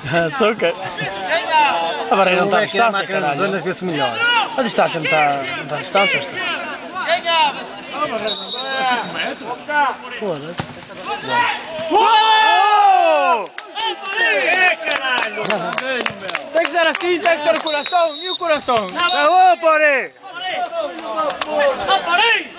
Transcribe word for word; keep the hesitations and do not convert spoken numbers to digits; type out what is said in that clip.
Só ok. Agora aí não está a distância, caralho. As zonas vê-se melhor. A distância não está, não está a distância, está. Foda-se. Tem que ser assim, tem que ser o coração, e o coração. Ô, Poré! Parei!